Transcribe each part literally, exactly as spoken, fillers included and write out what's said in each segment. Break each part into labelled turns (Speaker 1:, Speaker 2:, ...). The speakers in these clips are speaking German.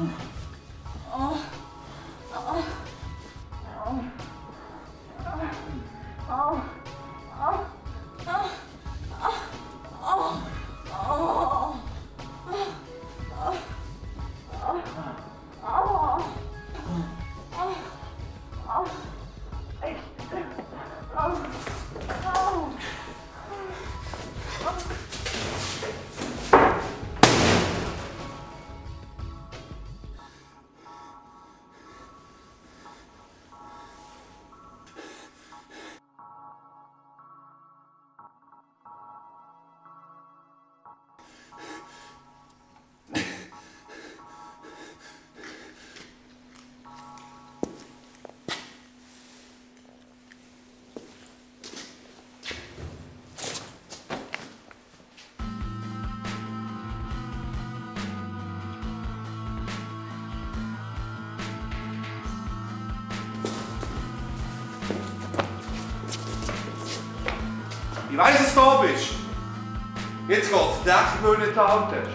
Speaker 1: Ich weiss, dass du da bist. Jetzt geht's dir echt, weil du nicht gehalten hast.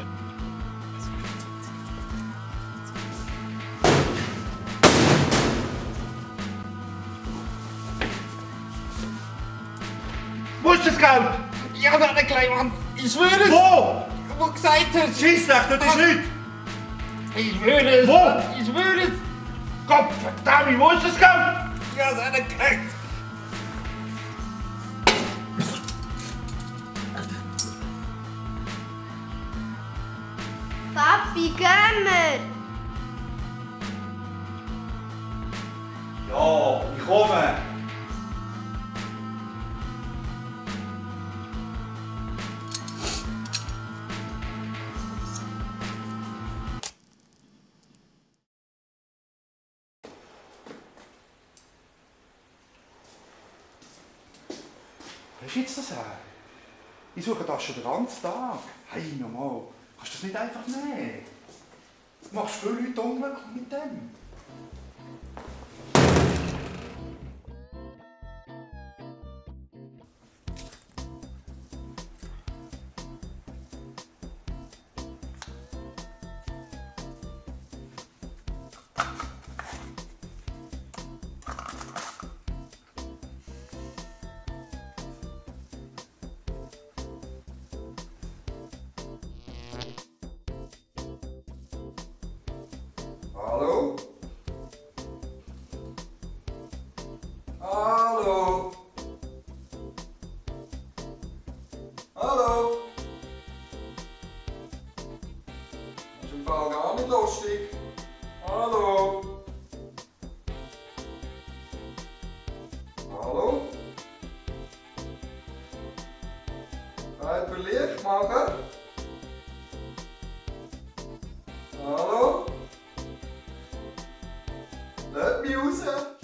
Speaker 1: Wo ist das Geld?
Speaker 2: Ja, da eine kleine Wand. Ich schwöre es.
Speaker 1: Wo?
Speaker 2: Wo gesagt hast.
Speaker 1: Scheiss dich, das ist nichts.
Speaker 2: Ich schwöre es.
Speaker 1: Wo?
Speaker 2: Ich schwöre es.
Speaker 1: Gott verdammt, wo ist das Geld?
Speaker 2: Ich habe eine gekriegt.
Speaker 3: Papi, gehen wir!
Speaker 1: Ja, ich komme. Was ist jetzt das her? Ich suche das schon den ganzen Tag. Hey, nochmal. Kannst du das nicht einfach nehmen? Du machst viele Leute unglücklich mit dem. Hallo? Hallo? Hallo? Das ist im Fall gar nicht lustig. Hallo? Hallo? Wollt ihr Licht machen? Hallo? Lass mich raus!